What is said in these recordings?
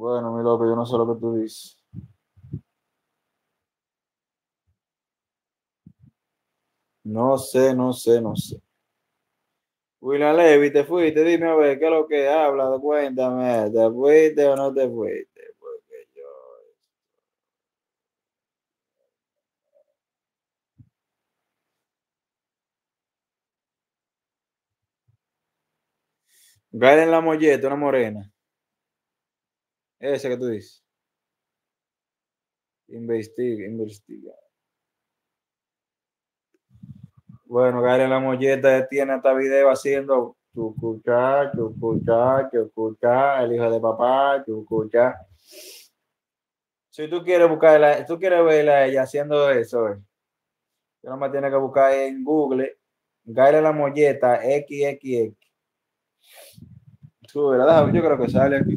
Bueno, mi loco, yo no sé lo que tú dices. No sé, no sé, no sé. William Levy, te fuiste, dime a ver, ¿qué es lo que habla? Cuéntame, ¿te fuiste o no te fuiste? Porque yo... Gael en la molleta, una morena. Esa que tú dices. Investiga, investiga. Bueno, Gael en la molleta tiene hasta video haciendo chucuchá, chucuchá, chucuchá, el hijo de papá, chucuchá. Si tú quieres buscarla, tú quieres verla a ella haciendo eso, tú nada más tienes que buscar en Google, Gael en la molleta, XXX. Tú, ¿verdad? Yo creo que sale aquí.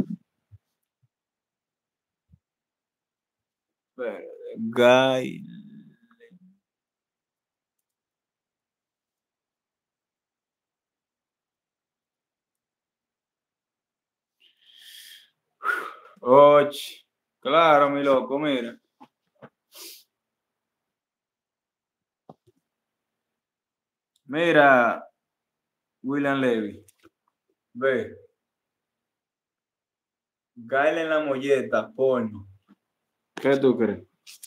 Gael. Och, claro, mi loco, mira. Mira, William Levy. Ve. Gael en la molleta, porno. ¿Qué tú crees?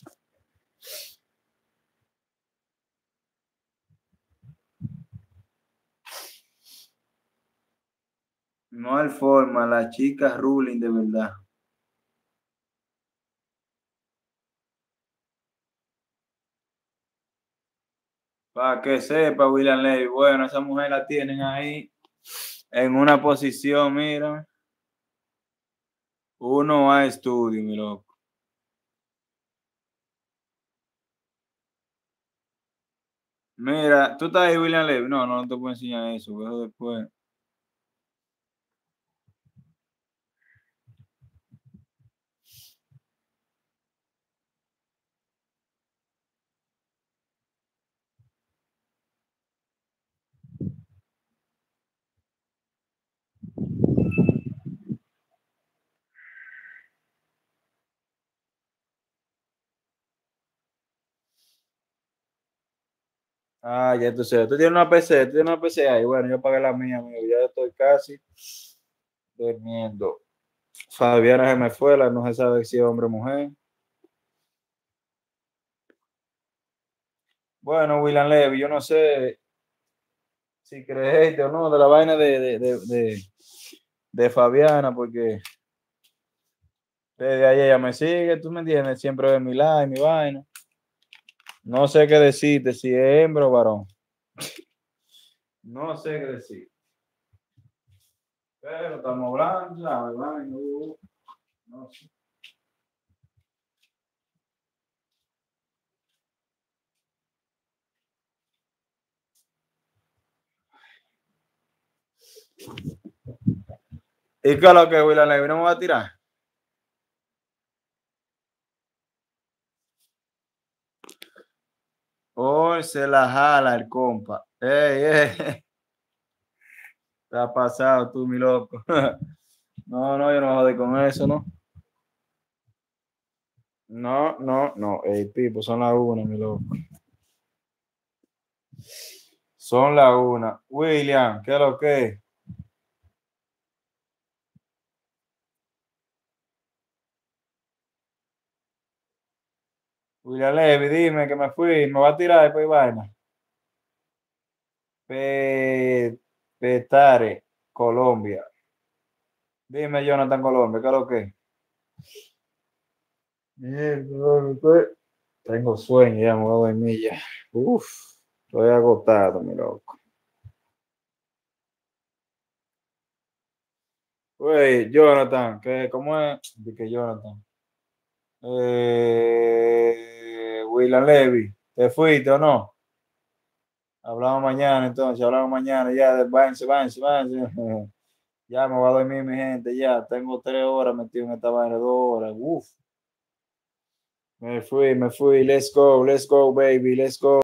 No hay forma, la chica ruling de verdad. Para que sepa, William Levy. Bueno, esa mujer la tienen ahí en una posición, mira. Uno a estudio, mi loco. Mira, tú estás ahí, William Levy. No, no te puedo enseñar eso, eso después. Ah, ya tú sabes. Tú tienes una PC, tú tienes una PC ahí. Bueno, yo pagué la mía, amigo. Ya estoy casi durmiendo. Fabiana se me fue, no se sabe si es hombre o mujer. Bueno, William Levy, yo no sé si creéis o no de la vaina de Fabiana, porque desde ahí ella me sigue, tú me entiendes, siempre ve mi live, mi vaina. No sé qué decirte, si es hembra o varón. No sé qué decir. Pero estamos hablando, ¿sabes? No sé. ¿Y qué es lo que William Levy no me va a tirar? Hoy se la jala el compa. Ey, ey. Te ha pasado tú, mi loco. No, no, yo no jodí con eso, ¿no? No, no, no. Ey, Pipo, son las una, mi loco. Son las una. William, ¿qué es lo que es? William Levy, dime que me fui, me va a tirar después vaina. Petare, Colombia. Dime, Jonathan Colombia, ¿qué es lo que es? Tengo sueño, ya me voy a dormir ya. Uf, estoy agotado, mi loco. Güey, Jonathan, ¿cómo es? De que Jonathan. William Levy, ¿te fuiste o no? Hablamos mañana, entonces, hablamos mañana, ya, váyanse, váyanse, váyanse. Ya me voy a dormir, mi gente, ya, tengo 3 horas metido en esta vaina, 2 horas, uf. Me fui, let's go, baby, let's go.